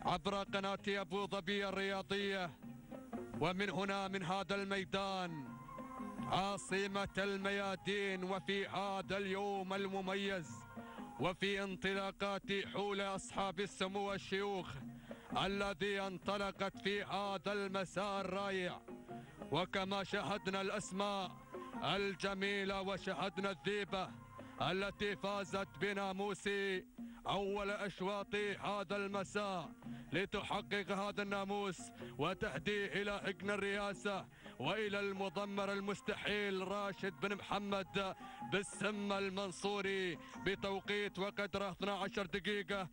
عبر قناة أبو ظبي الرياضية. ومن هنا من هذا الميدان عاصمة الميادين، وفي هذا اليوم المميز وفي انطلاقات حول أصحاب السمو والشيوخ الذي انطلقت في هذا المساء الرائع، وكما شاهدنا الأسماء الجميلة وشاهدنا الذيبة التي فازت بناموس أول أشواط هذا المساء لتحقق هذا الناموس وتهديه إلى هجن الرئاسة وإلى المضمر المستحيل راشد بن محمد بالسم المنصوري بتوقيت وقدره 12 دقيقة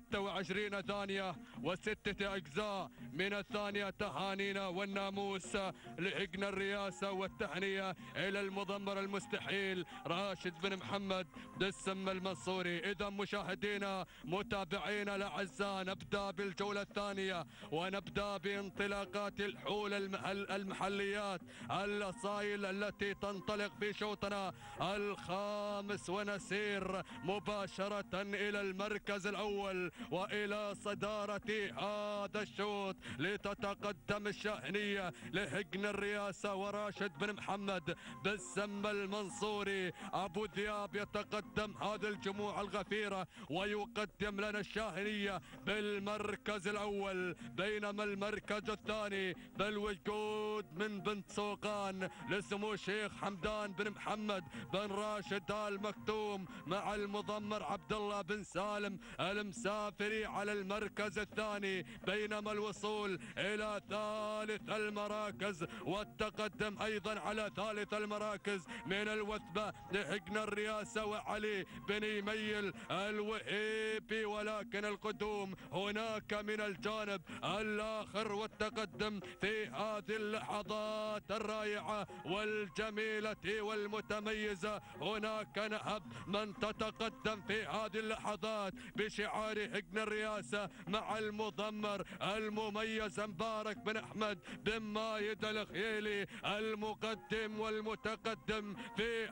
26 ثانية و6 أجزاء من الثانية. تهانينا والناموس لهجن الرئاسة والتهنئة إلى المضمر المستحيل راشد بن محمد بالسم المنصوري. إذا مشاهدينا متابعينا الأعزاء، نبدأ بالجولة الثانية ونبدأ بانطلاقات الحول المحليات الأصايل التي تنطلق في شوطنا الخامس، ونسير مباشرة إلى المركز الأول وإلى صدارة هذا الشوط لتتقدم الشاهنية لهجن الرئاسة وراشد بن محمد بالسم المنصوري. أبو ذياب يتقدم هذه الجموع الغفيرة ويقدم لنا الشاهنية بالمركز الأول، بينما المركز الثاني بالوجود من بنت سوقان لسمو الشيخ حمدان بن محمد بن راشد آل مكتوم مع المضمر عبد الله بن سالم المسافري على المركز الثاني، بينما الوصول إلى ثالث المراكز والتقدم أيضا على ثالث المراكز من الوثبة لهجن الرئاسة وعلي بن يميل الوهيبي، ولكن القدوم هناك من الجانب الآخر والتقدم في هذه اللحظات الرائعة والجميلة والمتميزة. هناك نهب من تتقدم في هذه اللحظات بشعار هجن الرئاسة مع المضمر المميز مبارك بن أحمد بن مايد الخيلي المقدم والمتقدم في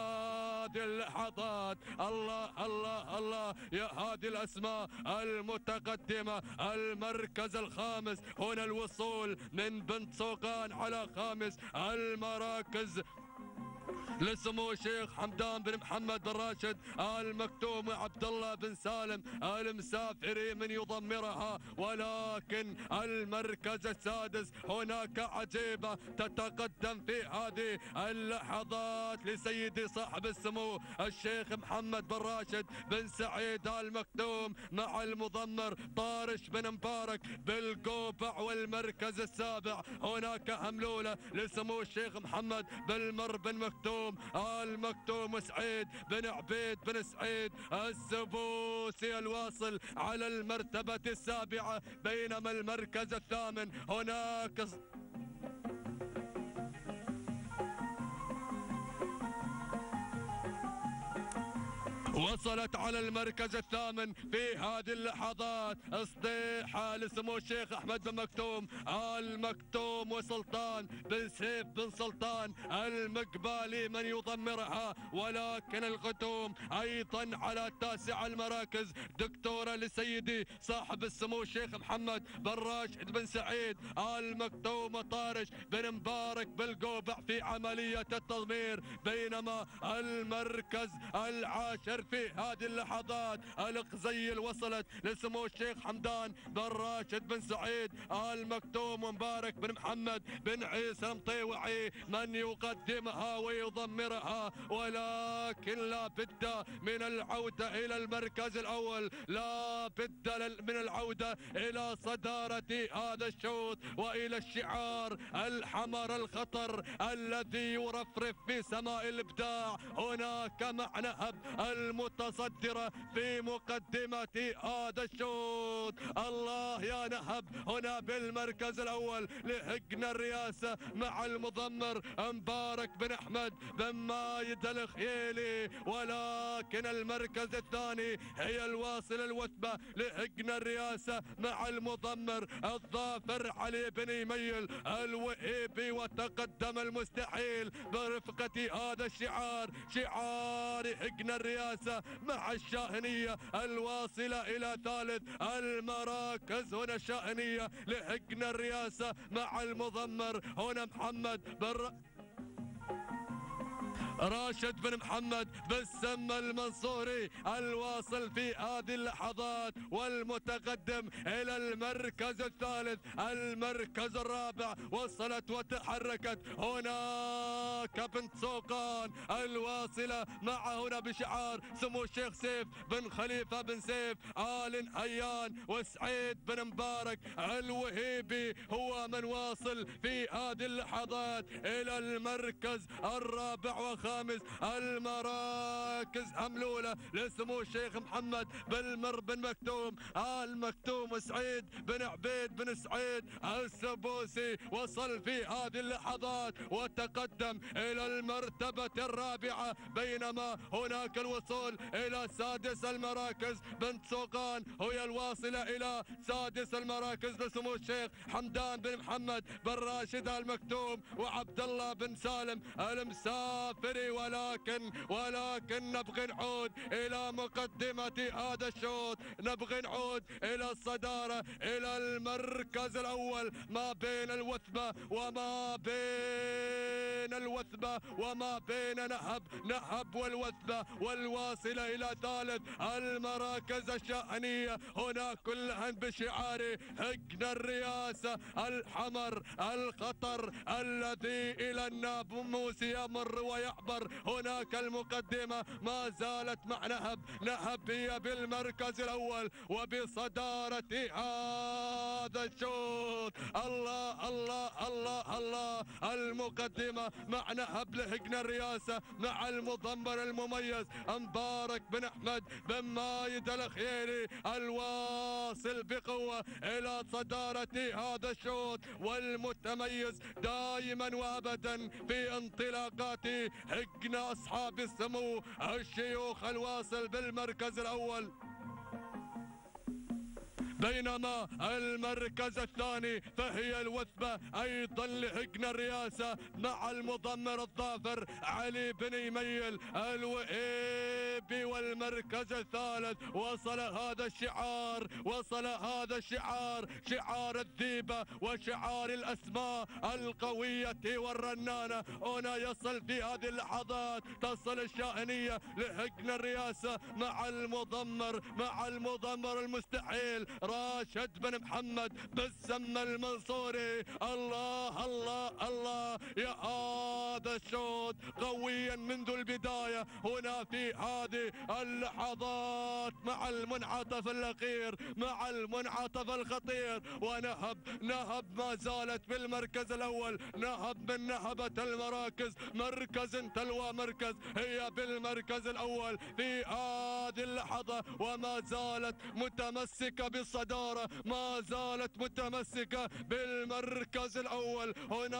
هذه اللحظات. الله الله الله يا هذه الأسماء المتقدمة. المركز الخامس هنا الوصول من بنت سوقان على خامس المراكز لسمو الشيخ حمدان بن محمد بن راشد آل مكتوم وعبد الله بن سالم المسافري من يضمرها، ولكن المركز السادس هناك عجيبة تتقدم في هذه اللحظات لسيدي صاحب السمو الشيخ محمد بن راشد بن سعيد آل مكتوم مع المضمر طارش بن مبارك بالقوبع. والمركز السابع هناك هملولة لسمو الشيخ محمد بن مر بن مكتوم آل مكتوم سعيد بن عبيد بن سعيد السبوسي الواصل على المرتبة السابعة، بينما المركز الثامن هناك وصلت على المركز الثامن في هذه اللحظات اصطيحة لسمو الشيخ أحمد بن مكتوم آل مكتوم وسلطان بن سيف بن سلطان المقبالي من يضمرها، ولكن القدوم أيضا على تاسع المراكز دكتورة لسيدي صاحب السمو الشيخ محمد بن راشد بن سعيد آل مكتوم وطارش بن مبارك بالقوبع في عملية التضمير، بينما المركز العاشر في هذه اللحظات القزيل وصلت لسمو الشيخ حمدان بن راشد بن سعيد آل مكتوم ومبارك بن محمد بن عيسى المطيوعي من يقدمها ويضمرها، ولكن لا بد من العودة إلى المركز الأول، لا بد من العودة إلى صدارة هذا الشوط وإلى الشعار الحمر الخطر الذي يرفرف في سماء الإبداع. هناك مع نهب المتصدرة في مقدمة هذا الشوط. الله يا نهب هنا بالمركز الأول لهجن الرئاسة مع المضمر مبارك بن أحمد بن مايد الخيلي، ولكن المركز الثاني هي الواصل الوثبة لهجن الرئاسة مع المضمر الظافر علي بن يميل الوهيبي، وتقدم المستحيل برفقة هذا الشعار شعار هجن الرئاسة الرياسة مع الشاهنية الواصلة إلى ثالث المراكز. هنا الشاهنية لحقن الرياسة مع المضمر. هنا محمد راشد بن محمد بالسم المنصوري الواصل في هذه اللحظات والمتقدم إلى المركز الثالث. المركز الرابع وصلت وتحركت هناك بنت سوقان الواصلة مع هنا بشعار سمو الشيخ سيف بن خليفة بن سيف آل نهيان وسعيد بن مبارك الوهيبي هو من واصل في هذه اللحظات إلى المركز الرابع وخامس. المراكز أملولة لسمو الشيخ محمد بالمر بن مكتوم آل مكتوم سعيد بن عبيد بن سعيد السبوسي وصل في هذه اللحظات وتقدم إلى المرتبة الرابعة، بينما هناك الوصول إلى سادس المراكز. بنت سوقان هي الواصلة إلى سادس المراكز لسمو الشيخ حمدان بن محمد بن راشد المكتوم وعبد الله بن سالم المسافري. ولكن نبغي نعود إلى مقدمة هذا الشوط، نبغي نعود إلى الصدارة، إلى المركز الأول ما بين الوثبة وما بين نهب والوثبة، والواصلة إلى ثالث المراكز الشأنية هنا كلها بشعار حقن الرياسة الحمر الخطر الذي إلى الناموس يمر ويعبر. هناك المقدمة ما زالت مع نهب هي بالمركز الأول وبصدارة هذا الشوط. الله الله الله الله، المقدمة مع نهب لحقن الرياسة مع المضمر المميز مبارك بن أحمد بن مايد الخيري الواصل بقوة إلى صدارة هذا الشوط والمتميز دائما وأبدا في انطلاقات حقن أصحاب السمو الشيوخ الواصل بالمركز الأول. بينما المركز الثاني فهي الوثبة أيضا لحقن الرياسة مع المضمر الظافر علي بن يميل الوهيبي. والمركز الثالث وصل هذا الشعار شعار الذيبة وشعار الأسماء القوية والرنانة. هنا يصل في هذه اللحظات تصل الشاهنية لحقن الرياسة مع المضمر المستحيل راشد بن محمد بالسم المنصوري. الله الله الله، يا هذا الشوط قويا منذ البداية هنا في هذه اللحظات مع المنعطف الأخير مع المنعطف الخطير. ونهب ما زالت في المركز الأول، نهب من نهبة المراكز مركز تلو مركز، هي بالمركز الأول في هذه اللحظة وما زالت متمسكة بالصدارة، ما زالت متمسكة بالمركز الأول.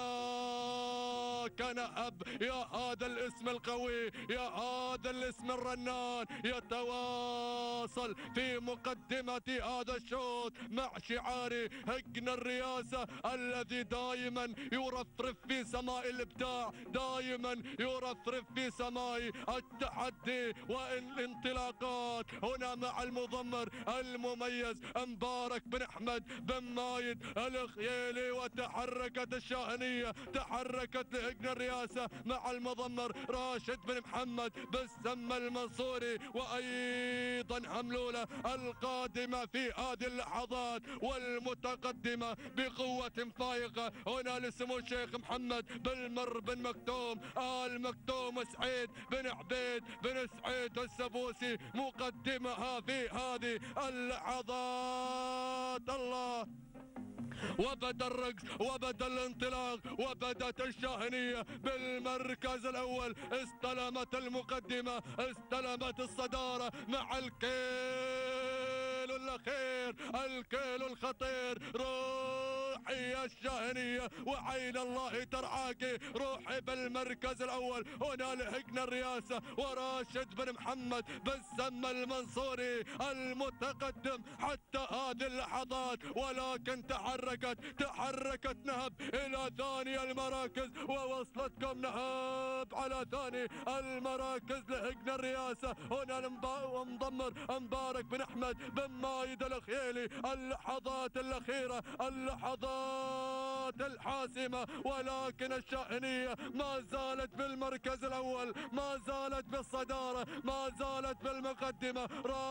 هناك نهب، يا هذا الاسم القوي، يا هذا الاسم الرنان يتواصل في مقدمة هذا الشوط مع شعار حقن الرياسة الذي دائما يرفرف في سماء الإبداع، دائما يرفرف في سماء التحدي والانطلاقات. هنا مع المضمر المميز مبارك بن أحمد بن مايد الخيالي، وتحركت الشاهنية، تحركت لحقن الرياسة مع المضمر راشد بن محمد بالسم المنصوري، وأيضا هملولة القادمة في هذه اللحظات والمتقدمة بقوة فائقة. هنا لسمو الشيخ محمد بالمر بن مكتوم آل مكتوم سعيد بن عبيد بن سعيد السبوسي مقدمها في هذه اللحظات. الله، وبدا الرقص وبدا الانطلاق وبدت الشاهنية بالمركز الأول، استلمت المقدمة، استلمت الصدارة مع الكيل الأخير، الكيل الخطير. روح روحي الشاهنية وعين الله ترعاك، روحي بالمركز الأول. هنا لهجنا الرئاسة وراشد بن محمد بن سمى المنصوري المتقدم حتى هذه اللحظات، ولكن تحركت نهب إلى ثاني المراكز، ووصلتكم نهب على ثاني المراكز لهجنا الرئاسة. هنا المضمر مبارك بن أحمد بن مايد الخيلي. اللحظات الأخيرة، اللحظات الحاسمة، ولكن الشاهنية ما زالت بالمركز الأول، ما زالت بالصدارة، ما زالت بالمقدمة.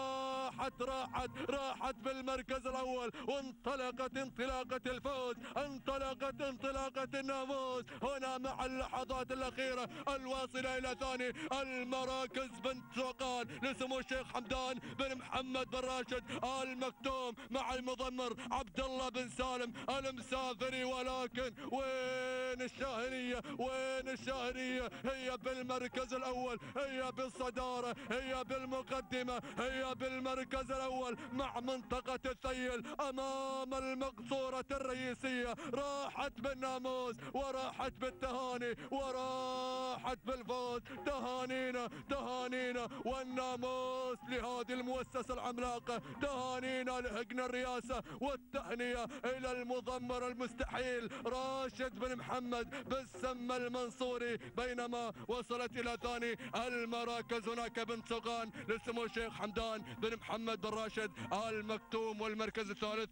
راحت بالمركز الأول، وانطلقت انطلاقة الفوز، انطلقت انطلاقة الناموس. هنا مع اللحظات الأخيرة الواصلة إلى ثاني المراكز بنت سوقان لسمو الشيخ حمدان بن محمد بن راشد آل مكتوم مع المضمر عبد الله بن سالم المسافري. ولكن وين الشاهنية؟ وين الشاهنية؟ هي بالمركز الأول، هي بالصدارة، هي بالمقدمة، هي بالمركز الأول مع منطقة الثيل أمام المقصورة الرئيسية. راحت بالناموس وراحت بالتهاني وراحت بالفوز. تهانينا والناموس لهذه المؤسسة العملاقة، تهانينا لهجن الرئاسة والتهنئة إلى المضمر المستحيل راشد بن محمد بن سمى المنصوري. بينما وصلت إلى ثاني المراكز هناك بنت سوقان لسمو الشيخ حمدان بن محمد بن راشد آل مكتوم، والمركز الثالث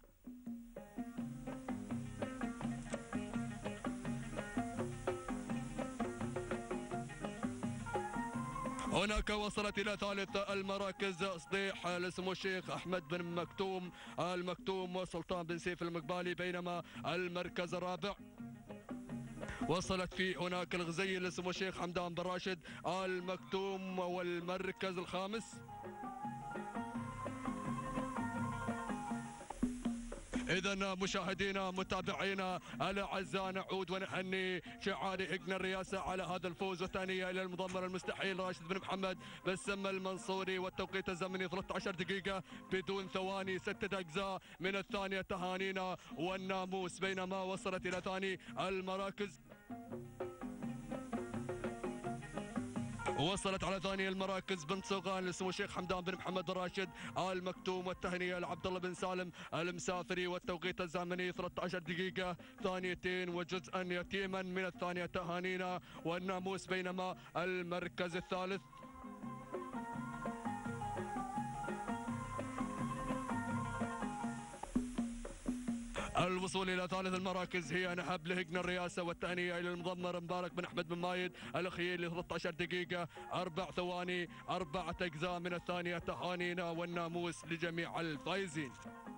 هناك وصلت إلى ثالث المراكز صديح لسمو الشيخ أحمد بن مكتوم آل مكتوم وسلطان بن سيف المقبالي. بينما المركز الرابع وصلت فيه هناك الغزي لسمو الشيخ حمدان بن راشد آل مكتوم. والمركز الخامس إذا مشاهدينا متابعينا الأعزاء، نعود ونهني شعار هجن الرئاسة على هذا الفوز، والثانية إلى المضمر المستحيل راشد بن محمد بن سمى المنصوري. والتوقيت الزمني 13 دقيقة بدون ثواني، 6 أجزاء من الثانية. تهانينا والناموس. بينما وصلت إلى ثاني المراكز، وصلت على ثاني المراكز بنت سوقان لسمو الشيخ حمدان بن محمد بن راشد آل مكتوم، والتهنئة لعبد الله بن سالم المسافري. والتوقيت الزمني 13 دقيقة ثانيتين وجزءا يتيما من الثانية. تهانينا والناموس. بينما المركز الثالث الوصول إلى ثالث المراكز هي نهب لهجن الرئاسة، والتهنئة إلى المضمر مبارك بن أحمد بن مايد الخيل 13 دقيقة 4 ثواني 4 أجزاء من الثانية. تهانينا والناموس لجميع الفائزين.